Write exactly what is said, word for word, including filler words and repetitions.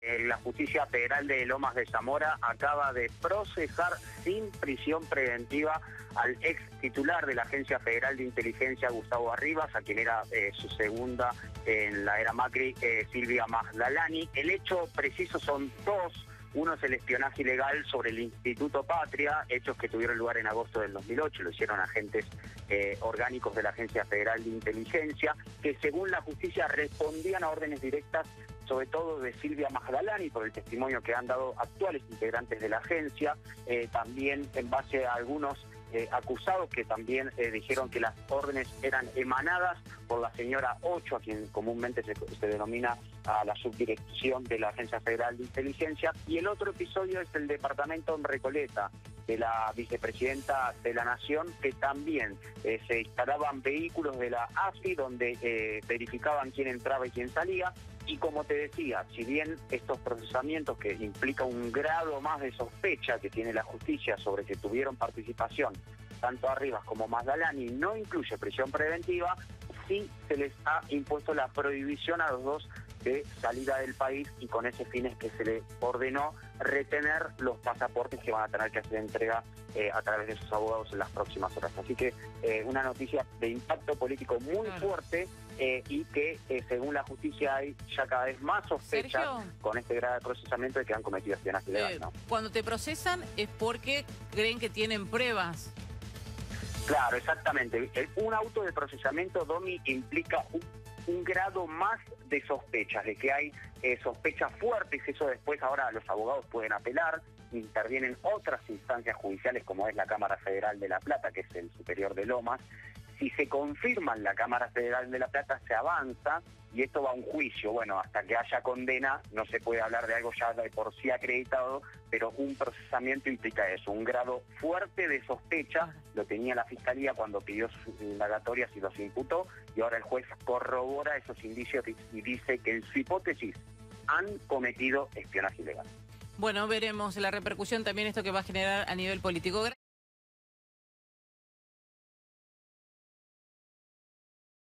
Eh, la Justicia Federal de Lomas de Zamora acaba de procesar sin prisión preventiva al ex titular de la Agencia Federal de Inteligencia, Gustavo Arribas, a quien era eh, su segunda en la era Macri, eh, Silvia Magdalani. El hecho preciso son dos. Uno es el espionaje ilegal sobre el Instituto Patria, hechos que tuvieron lugar en agosto del dos mil ocho, lo hicieron agentes eh, orgánicos de la Agencia Federal de Inteligencia, que según la justicia respondían a órdenes directas, sobre todo de Silvia Magdalani, por el testimonio que han dado actuales integrantes de la agencia, eh, también en base a algunos eh, acusados que también eh, dijeron que las órdenes eran emanadas por la señora Ocho, a quien comúnmente se, se denomina a la subdirección de la Agencia Federal de Inteligencia. Y el otro episodio es el departamento en Recoleta, de la vicepresidenta de la Nación, que también eh, se instalaban vehículos de la A F I donde eh, verificaban quién entraba y quién salía. Y como te decía, si bien estos procesamientos, que implica un grado más de sospecha que tiene la justicia sobre que tuvieron participación tanto Arribas como Magdalani, no incluye prisión preventiva, sí se les ha impuesto la prohibición a los dos de salida del país, y con ese fin es que se le ordenó retener los pasaportes que van a tener que hacer entrega eh, a través de sus abogados en las próximas horas. Así que eh, una noticia de impacto político muy claro. fuerte eh, y que eh, según la justicia hay ya cada vez más sospechas Sergio, con este grado de procesamiento de que han cometido espionaje ilegal. Eh, ¿no? Cuando te procesan es porque creen que tienen pruebas. Claro, exactamente. Un auto de procesamiento, Domi, implica un un grado más de sospechas, de que hay eh, sospechas fuertes. Eso después ahora los abogados pueden apelar, intervienen otras instancias judiciales como es la Cámara Federal de La Plata, que es el superior de Lomas. Si se confirma en la Cámara Federal de La Plata, se avanza y esto va a un juicio. Bueno, hasta que haya condena no se puede hablar de algo ya de por sí acreditado, pero un procesamiento implica eso, un grado fuerte de sospecha. Lo tenía la Fiscalía cuando pidió sus indagatorias y los imputó, y ahora el juez corrobora esos indicios y dice que en su hipótesis han cometido espionaje ilegal. Bueno, veremos la repercusión también, esto que va a generar a nivel político.